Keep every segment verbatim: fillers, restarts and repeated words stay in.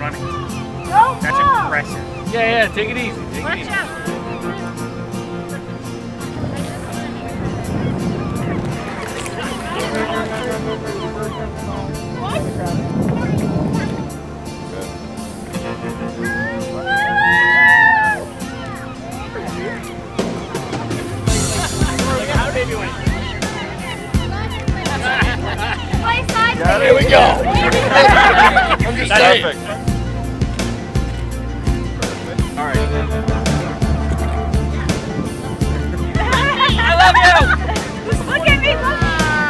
running. Oh, That's wow. impressive. Yeah, yeah, take it easy. Take Watch it easy. out. Here we go. I'm just perfect. All right. I love you. Look at me. Look.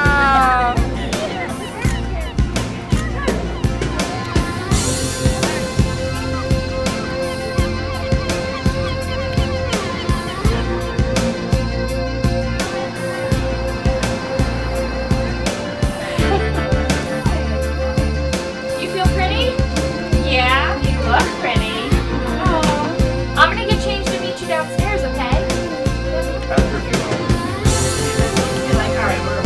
You feel pretty? Yeah, you look pretty. Oh. I'm gonna get changed and meet you downstairs, okay? After a few hours. You're like, alright, we're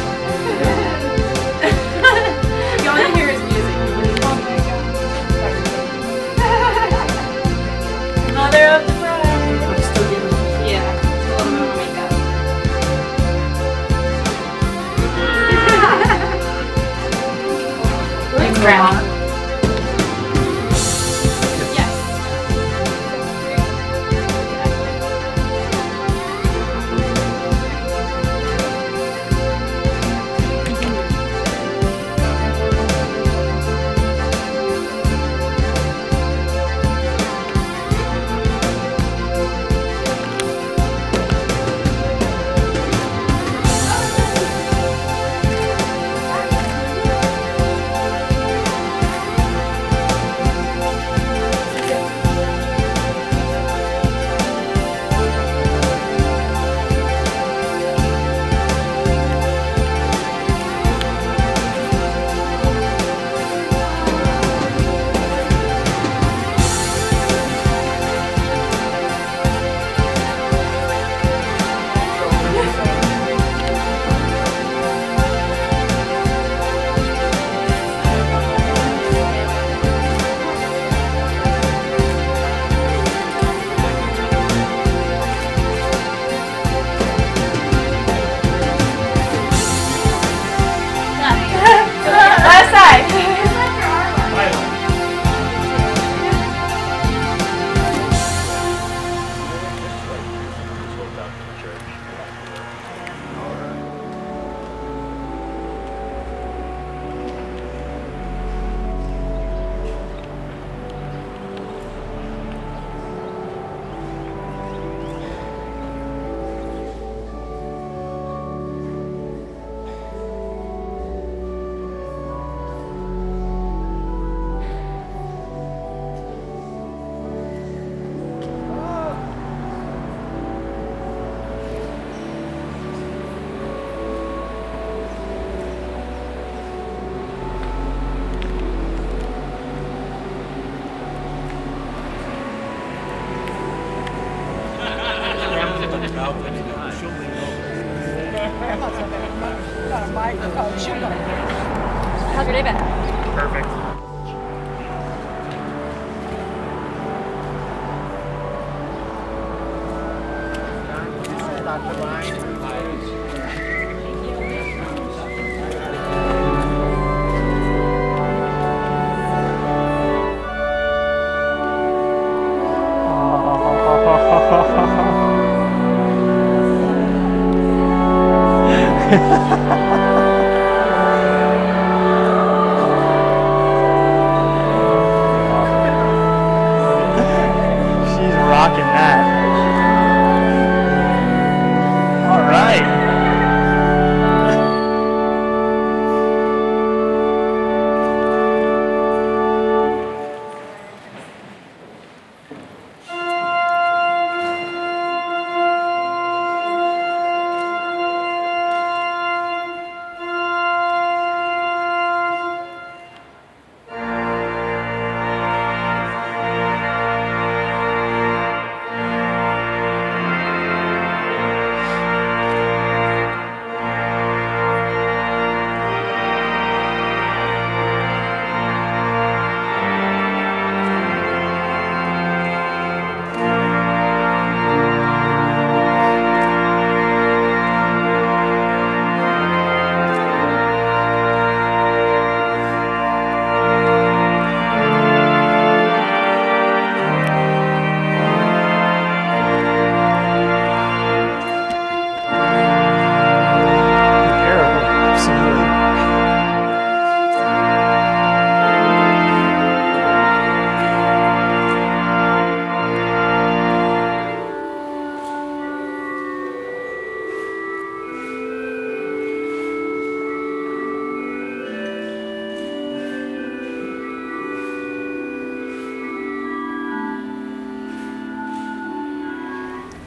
You wanna hear his music. Oh my god. Mother of the bride. Yeah, it's a little bit of makeup. Thanks, Grandma. Yes. Last side. How's your day been? Perfect.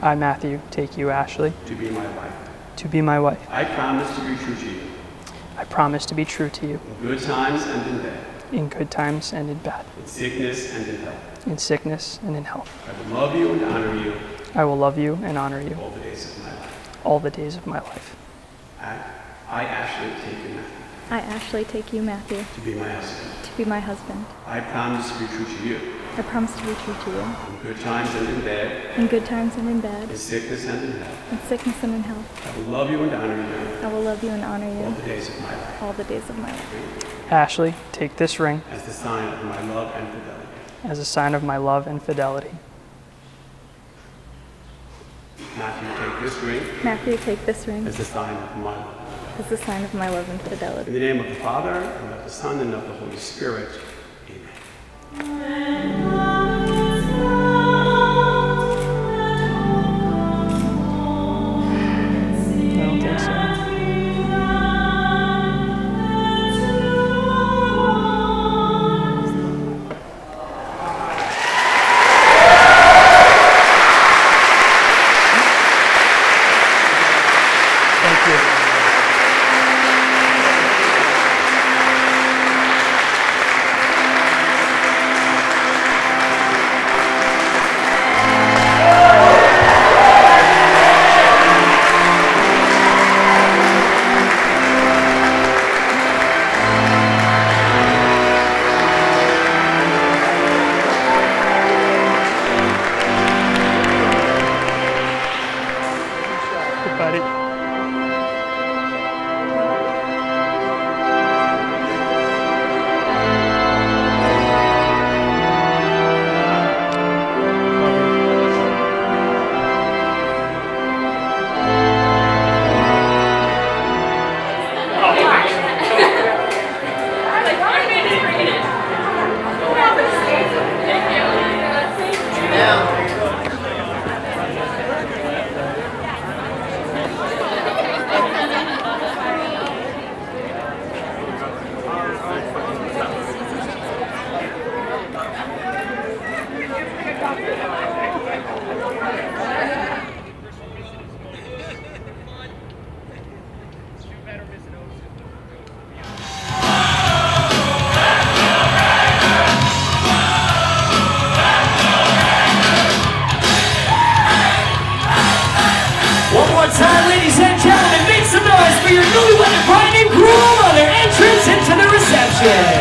I, Matthew, take you, Ashley, to be my wife. to be my wife. I promise to be true to you I promise to be true to you in good times and in bad, in good times and in bad, in sickness and in health. in sickness and in health. I will love you and honor you I will love you and honor you all the days of my life. all the days of my life. I, I Ashley, take you, Matthew, I, Ashley, take you, Matthew, to be my husband. to be my husband. I promise to be true to you I promise to be true to you in good times and in bad, in good times and in bad, in sickness and in health. in sickness and in health. I will love you and honor you I will love you and honor all you the days of my life. all the days of my life. Ashley, take this ring As the sign of my love and fidelity. as a sign of my love and fidelity. Matthew, take this ring Matthew, take this ring as the sign of my love. as a sign of my love and In fidelity. the name of the Father, and of the Son, and of the Holy Spirit. Amen. I don't think so. Thank you. Good buddy. One more time, ladies and gentlemen, make some noise for your newlywed bride and groom on their entrance into the reception.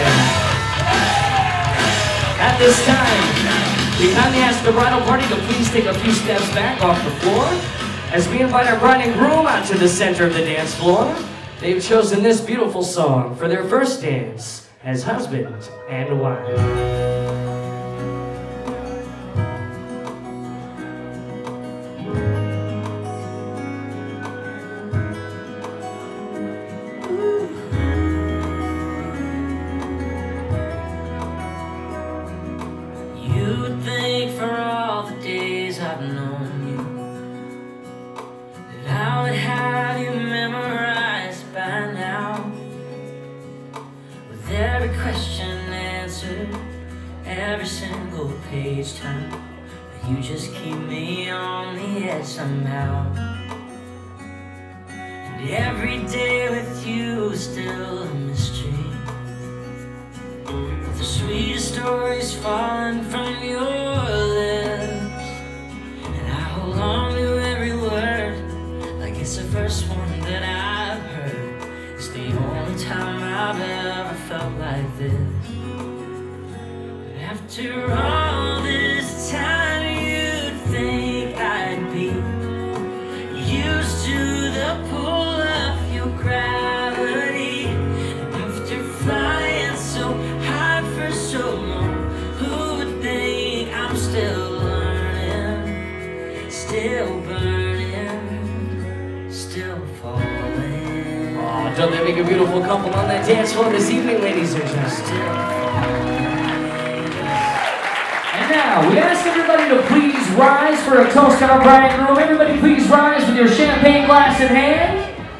At this time, we kindly ask the bridal party to please take a few steps back off the floor as we invite our bride and groom out to the center of the dance floor. They've chosen this beautiful song for their first dance as husband and wife. You would think for all the days I've known you that I would have you memorized by now, with every question answered, every single page turned, but you just keep me on the edge somehow. And every day with you is still a mystery, the sweetest stories falling from your lips, and I hold on to every word like it's the first one that I've heard. It's the only time I've ever felt like this. But after all this time, you'd think I'd be used to the pull of your gravity. And after flying so high for so long, who would think I'm still learning, still burning, still falling? Aw, don't they make a beautiful couple on that dance floor this evening, ladies and gentlemen? Still falling. And now, we ask everybody to please rise for a toast to our bride and groom. Everybody please rise with your champagne glass in hand.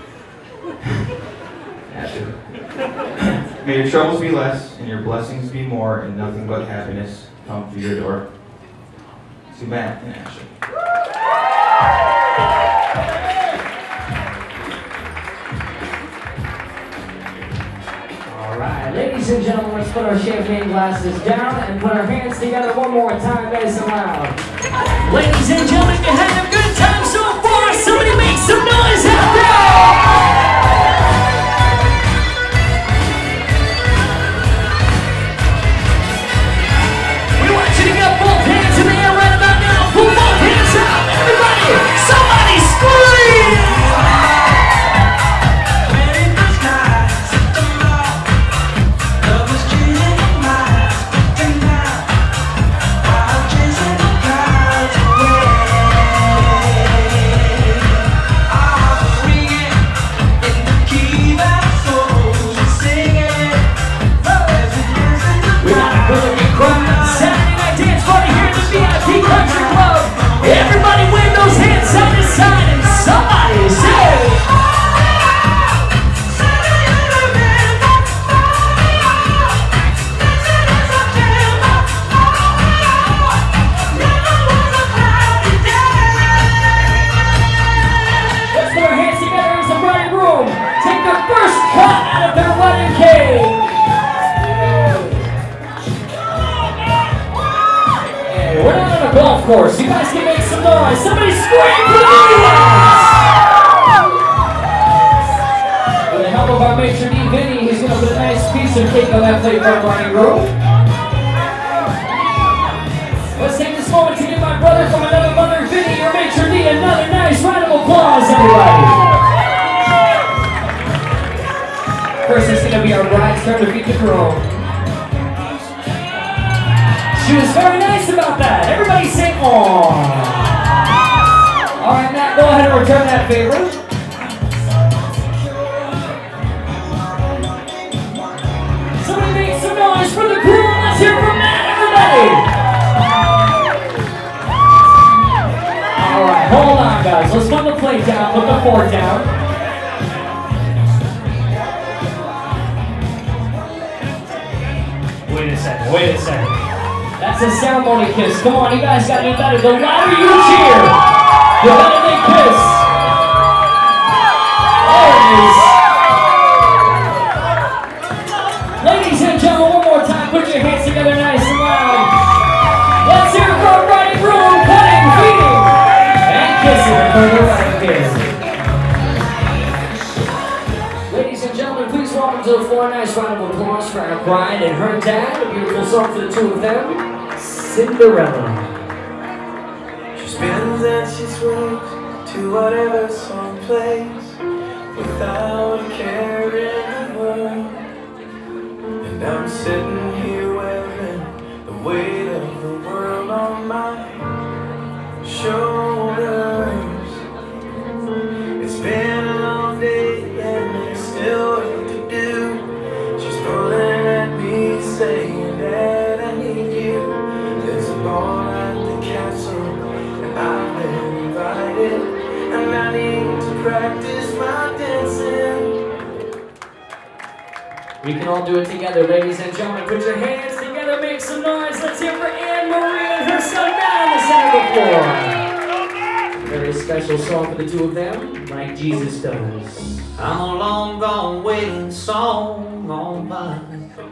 May your troubles be less and your blessings be more, and nothing but happiness come through your door. To Matt and Ashley. All right, ladies and gentlemen, let's put our champagne glasses down and put our hands together one more time, nice and loud. Ladies and gentlemen, you had a good time so far. Somebody make some noise out there! We want you to get both hands in the air right about now. Pull both hands out, everybody! Somebody scream! Everybody wave those hands side to side and somebody say let's put our hands together as a bride and groom take the first cut out of their wedding cake. Hey, we're not on a golf course. You guys can make some noise. Somebody scream for the audience! With the help of our maitre d' Vinny, he's going to put a nice piece of cake on that plate for our bride and groom. Let's take this moment to give my brother from another mother, Vinny, your maitre d', another nice round of applause, everybody. First, it's going to be our bride's turn to beat the groom. She was very nice about that. Everybody say, aww. All right, Matt, go ahead and return that favor. Somebody make some noise for the groom. Let's hear from Matt, everybody. All right, hold on, guys. Let's put the plate down, put the fork down. Wait a second, wait a second. That's a ceremony kiss. Come on, you guys gotta be better. The louder you cheer, the better they kiss. There it is. Ladies and gentlemen, one more time, put your hands together nice and loud. Let's hear it for our bride and groom, cutting, feeding, and kissing for the wedding kiss. Ladies and gentlemen, please welcome to the floor. Nice round of applause for our bride and her dad. A beautiful song for the two of them. Cinderella. She spins and she swings to whatever song plays without a care in the world. And I'm sitting here wearing the weight of the world on my shoulders. It's been a long day and there's still work to do. She's pulling at me saying that I need you. There's a ball at the castle, and I've been invited, and I need to practice my dancing. We can all do it together, ladies and gentlemen. Put your hands together, make some noise. Let's hear for Anne Marie and her son down on the center of the floor. Very special song for the two of them, like Jesus does. I'm a long gone waiting song on mine.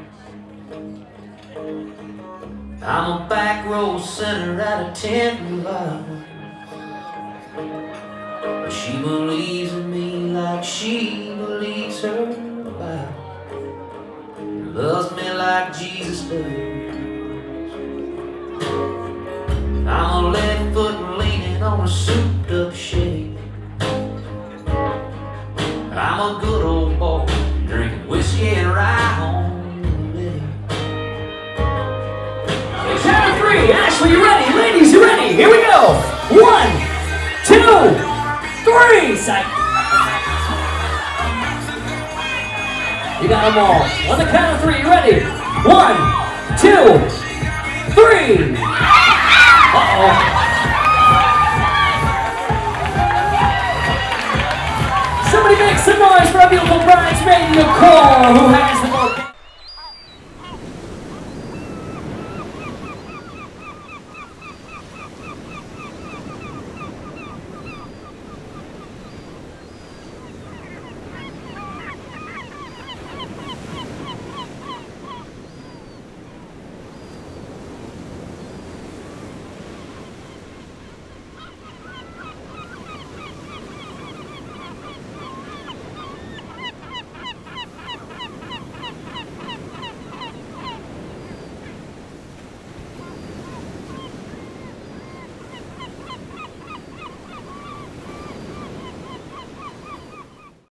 I'm a back row sinner at a tent revival. But she believes in me like she believes her Bible. Loves me like Jesus does. I'm a left foot leaning on a souped up shake. I'm a good old boy drinking whiskey and rye on. Count of three. Ashley, you ready? Ladies, you ready? Here we go. One, two, three. Psych. You got them all. On the count of three, you ready? One, two, three. Uh-oh. Somebody make some noise for our beautiful bridesmaid Nicole, who has